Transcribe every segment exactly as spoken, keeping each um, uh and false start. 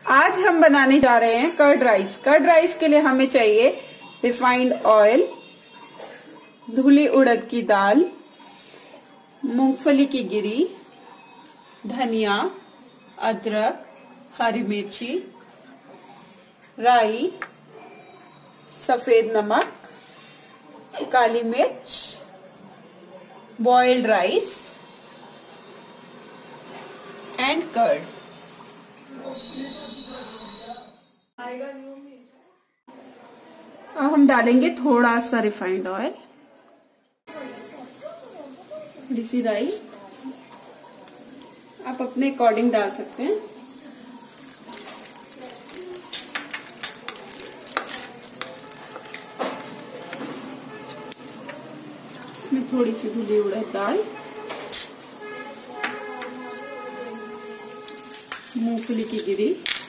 आज हम बनाने जा रहे हैं कर्ड राइस। कर्ड राइस के लिए हमें चाहिए रिफाइंड ऑयल, धुली उड़द की दाल, मूंगफली की गिरी, धनिया, अदरक, हरी मिर्ची, राई, सफेद नमक, काली मिर्च, बॉइल्ड राइस एंड कर्ड। अब हम डालेंगे थोड़ा सा रिफाइंड ऑयल, थोड़ी सी राई, आप अपने अकॉर्डिंग डाल सकते हैं। इसमें थोड़ी सी धुली उड़द दाल, मूंगफली की गिरी,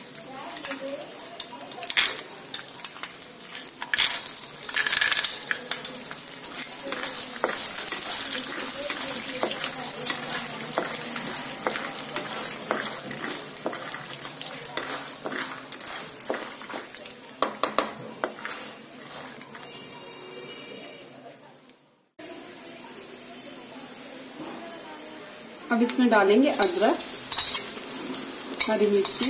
अब इसमें डालेंगे अदरक, हरी मिर्ची,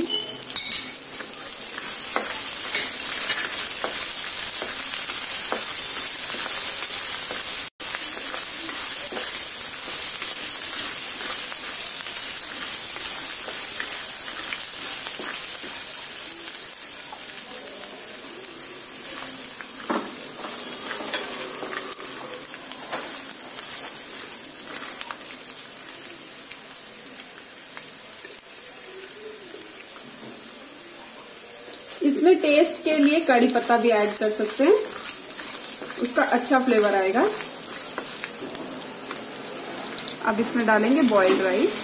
इसमें टेस्ट के लिए कड़ी पत्ता भी ऐड कर सकते हैं, उसका अच्छा फ्लेवर आएगा। अब इसमें डालेंगे बॉइल्ड राइस,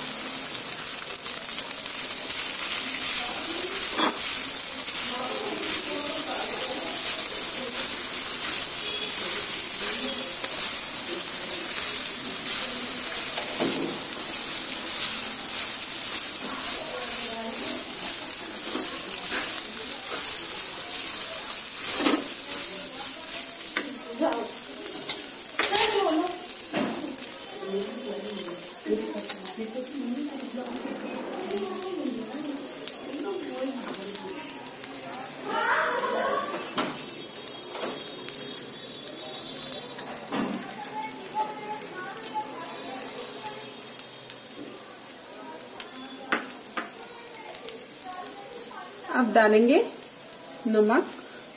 अब डालेंगे नमक,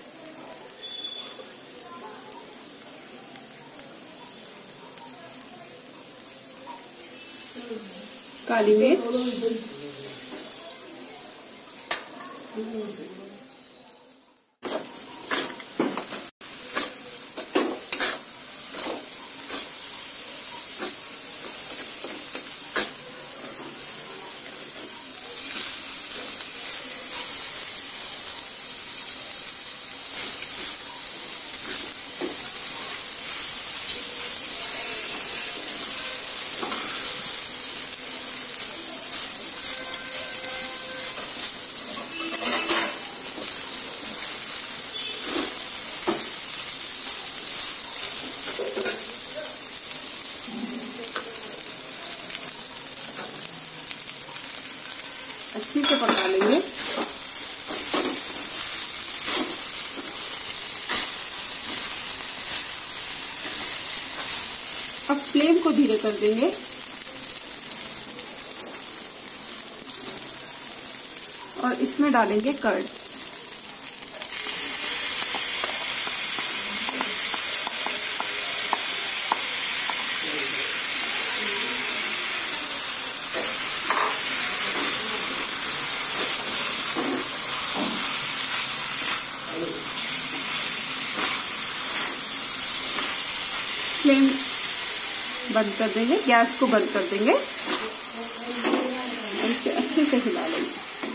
काली मिर्च, अच्छी से पका लेंगे। अब फ्लेम को धीरे कर देंगे और इसमें डालेंगे कर्ड। फ्लेम बंद कर देंगे, गैस को बंद कर देंगे और इसे अच्छे से हिला लेंगे।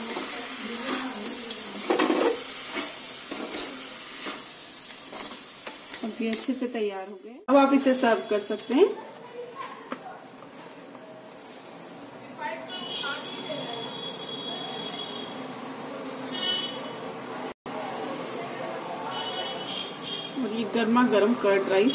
अब ये अच्छे से तैयार हो गए। अब आप इसे सर्व कर सकते हैं। और ये गर्मा गर्म कर्ड राइस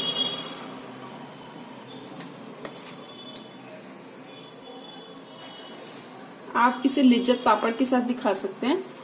आप इसे लिज्जत पापड़ के साथ भी खा सकते हैं।